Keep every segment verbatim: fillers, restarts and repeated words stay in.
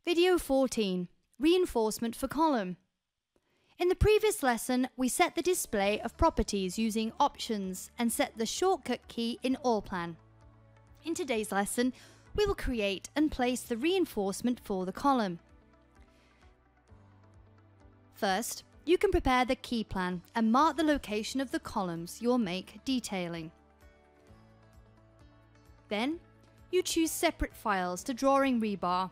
Video fourteen. Reinforcement for column. In the previous lesson, we set the display of properties using options and set the shortcut key in Allplan. In today's lesson, we will create and place the reinforcement for the column. First, you can prepare the key plan and mark the location of the columns you'll make detailing. Then, you choose separate files to drawing rebar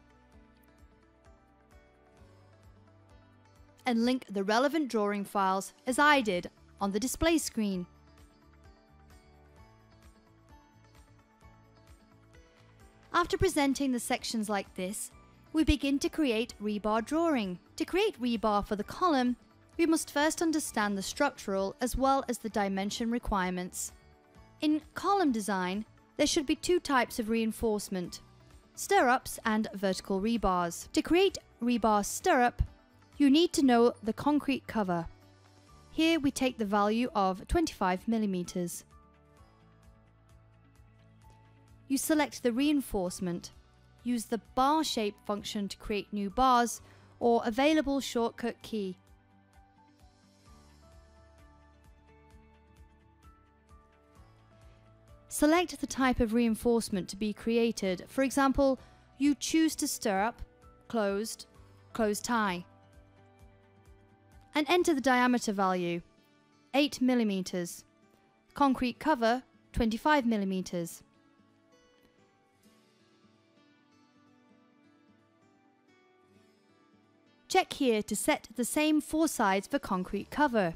and link the relevant drawing files as I did on the display screen. After presenting the sections like this, we begin to create rebar drawing. To create rebar for the column, we must first understand the structural as well as the dimension requirements. In column design, there should be two types of reinforcement: stirrups and vertical rebars. To create rebar stirrup, you need to know the concrete cover. Here we take the value of twenty-five millimeters. You select the reinforcement. Use the bar shape function to create new bars or available shortcut key. Select the type of reinforcement to be created. For example, you choose to stirrup, closed, closed tie, and enter the diameter value, eight millimeters. Concrete cover, twenty-five millimeters. Check here to set the same four sides for concrete cover.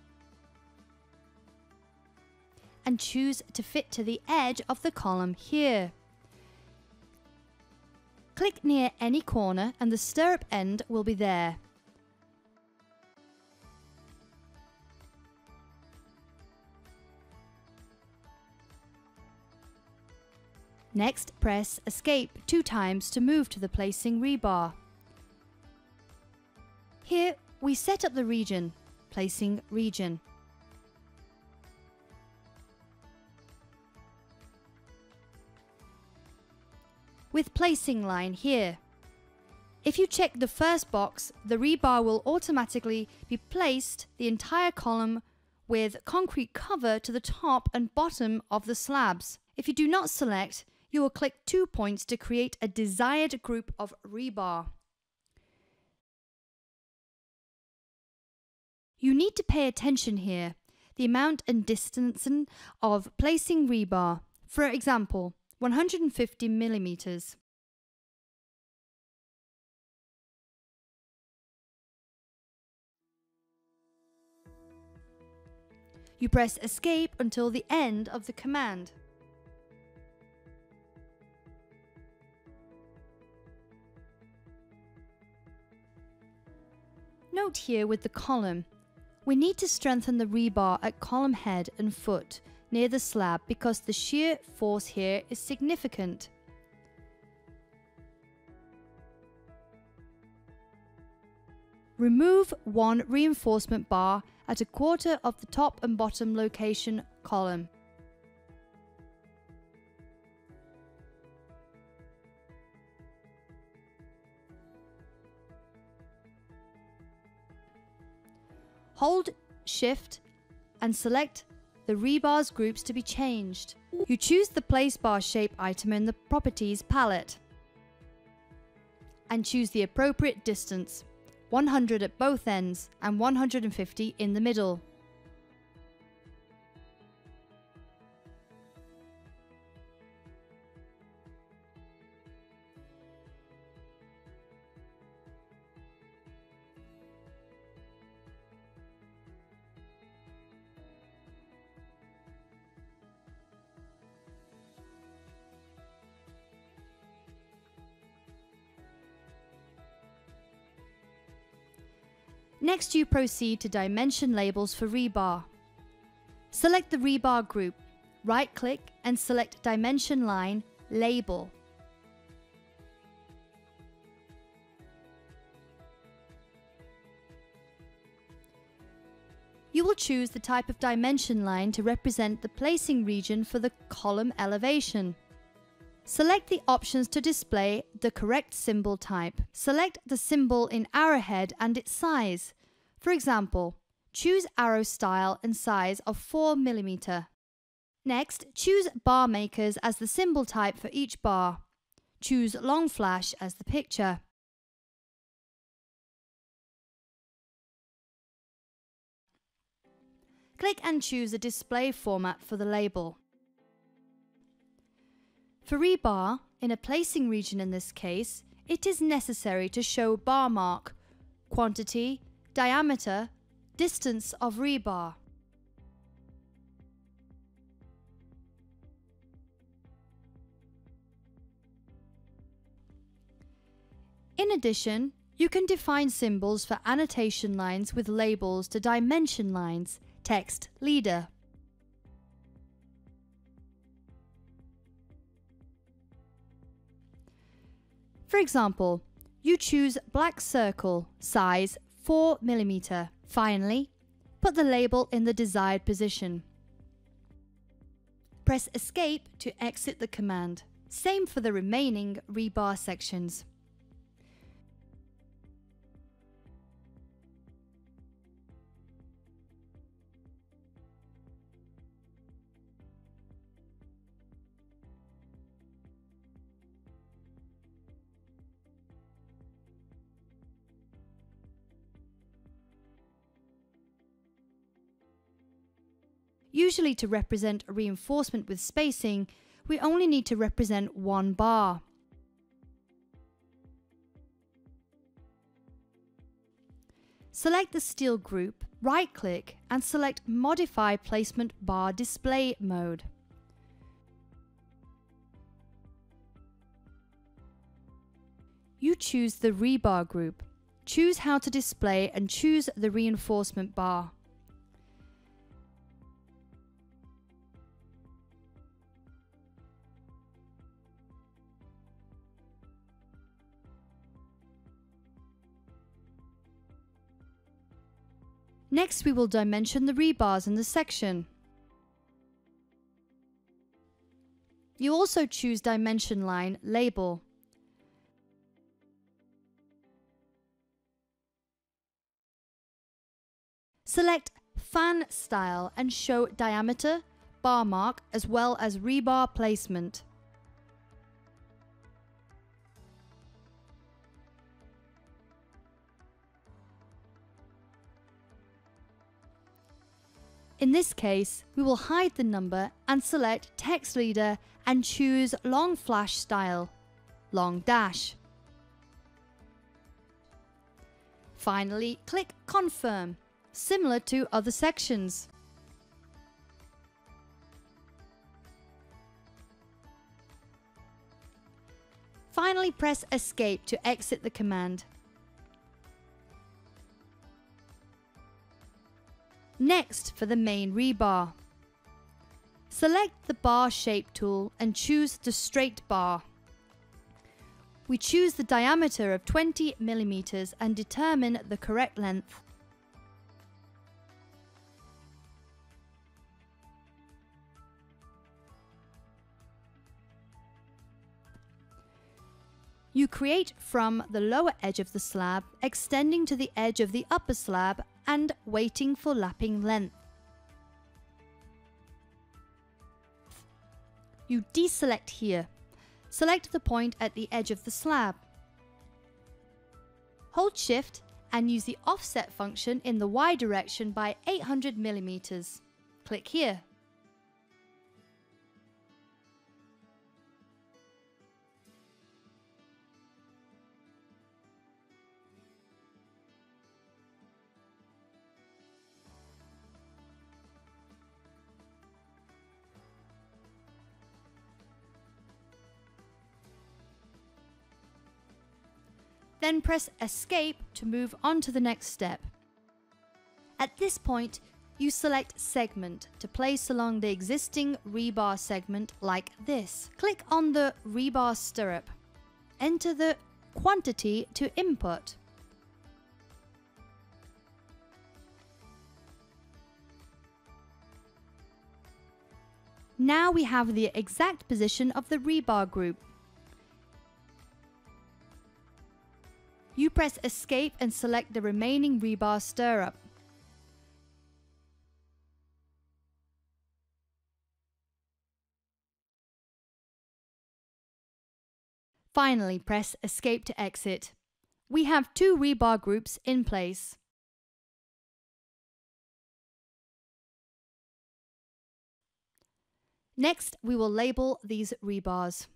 And choose to fit to the edge of the column here. Click near any corner and the stirrup end will be there. Next, press Escape two times to move to the placing rebar. Here, we set up the region, placing region. With placing line here. If you check the first box, the rebar will automatically be placed the entire column with concrete cover to the top and bottom of the slabs. If you do not select, you will click two points to create a desired group of rebar. You need to pay attention here, the amount and distance of placing rebar. For example, one hundred fifty millimeters. You press Escape until the end of the command. Note here with the column, we need to strengthen the rebar at column head and foot near the slab because the shear force here is significant. Remove one reinforcement bar at a quarter of the top and bottom location column. Hold Shift and select the rebars groups to be changed. You choose the place bar shape item in the Properties palette and choose the appropriate distance, one hundred at both ends and one hundred fifty in the middle. Next, you proceed to dimension labels for rebar. Select the rebar group, right-click and select Dimension Line, Label. You will choose the type of dimension line to represent the placing region for the column elevation. Select the options to display the correct symbol type. Select the symbol in arrowhead and its size. For example, choose arrow style and size of four millimeters. Next, choose bar makers as the symbol type for each bar. Choose long flash as the picture. Click and choose a display format for the label. For rebar, in a placing region in this case, it is necessary to show bar mark, quantity, diameter, distance of rebar. In addition, you can define symbols for annotation lines with labels to dimension lines, text leader. For example, you choose black circle, size four millimeters. Finally, put the label in the desired position. Press Escape to exit the command. Same for the remaining rebar sections. Usually, to represent a reinforcement with spacing, we only need to represent one bar. Select the steel group, right-click and select Modify Placement Bar Display Mode. You choose the rebar group. Choose how to display and choose the reinforcement bar. Next, we will dimension the rebars in the section. You also choose Dimension Line Label. Select Fan Style and show diameter, bar mark, as well as rebar placement. In this case, we will hide the number and select Text Leader and choose Long Flash Style, Long Dash. Finally, click Confirm, similar to other sections. Finally, press Escape to exit the command. Next, for the main rebar. Select the bar shape tool and choose the straight bar. We choose the diameter of twenty millimeters and determine the correct length. You create from the lower edge of the slab, extending to the edge of the upper slab and waiting for lapping length. You deselect here. Select the point at the edge of the slab. Hold Shift and use the offset function in the Y direction by eight hundred millimeters. Click here. Then press Escape to move on to the next step. At this point, you select Segment to place along the existing rebar segment like this. Click on the rebar stirrup. Enter the quantity to input. Now we have the exact position of the rebar group. You press Escape and select the remaining rebar stirrup. Finally, press Escape to exit. We have two rebar groups in place. Next, we will label these rebars.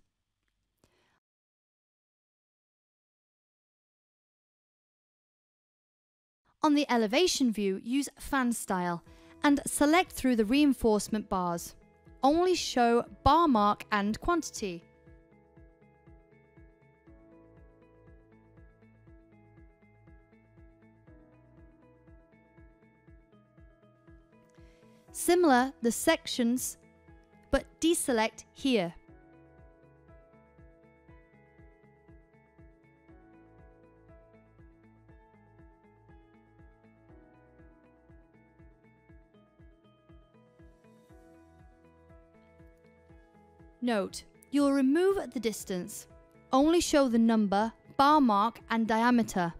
On the elevation view, use fan style and select through the reinforcement bars. Only show bar mark and quantity. Similar the sections, but deselect here. Note, you'll remove the distance. Only show the number, bar mark and diameter.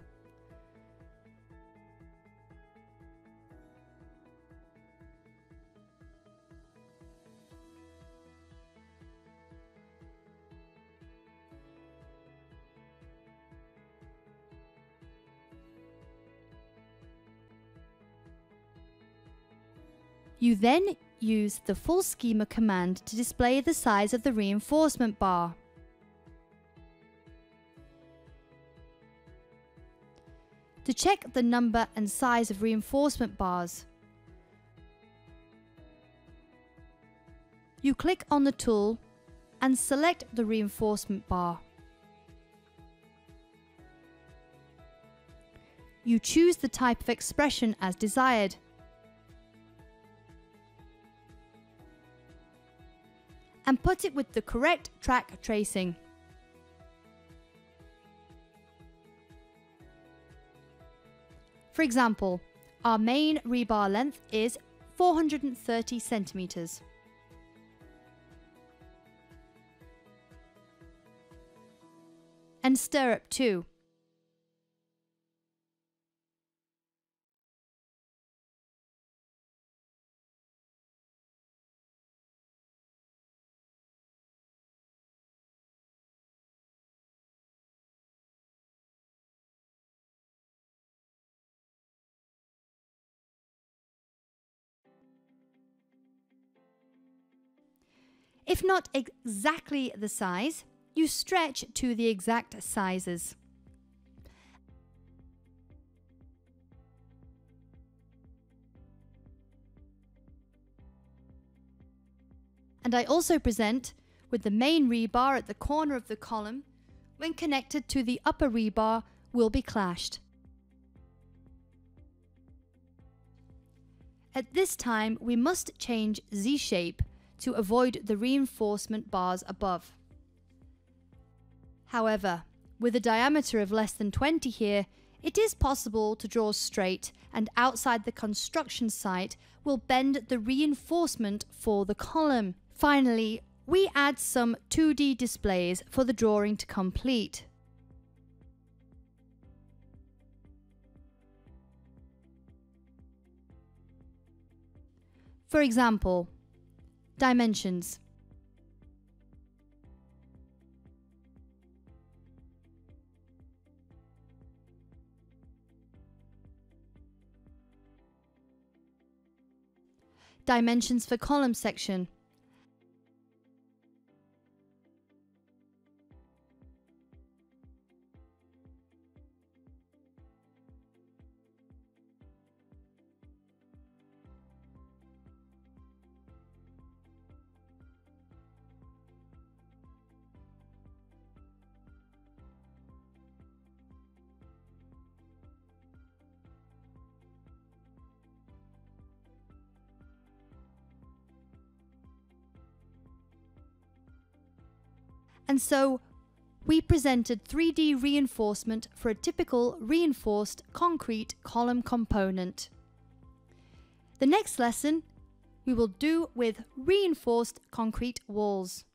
You then use the full schema command to display the size of the reinforcement bar. To check the number and size of reinforcement bars, you click on the tool and select the reinforcement bar. You choose the type of expression as desired. And put it with the correct track tracing. For example, our main rebar length is four hundred thirty centimeters. And stirrup two. If not exactly the size, you stretch to the exact sizes. And I also present with the main rebar at the corner of the column, when connected to the upper rebar, will be clashed. At this time, we must change Z-shape to avoid the reinforcement bars above. However, with a diameter of less than twenty here, it is possible to draw straight and outside the construction site will bend the reinforcement for the column. Finally, we add some two D displays for the drawing to complete. For example, dimensions. Dimensions for column section. And so, we presented three D reinforcement for a typical reinforced concrete column component. The next lesson, we we will do with reinforced concrete walls.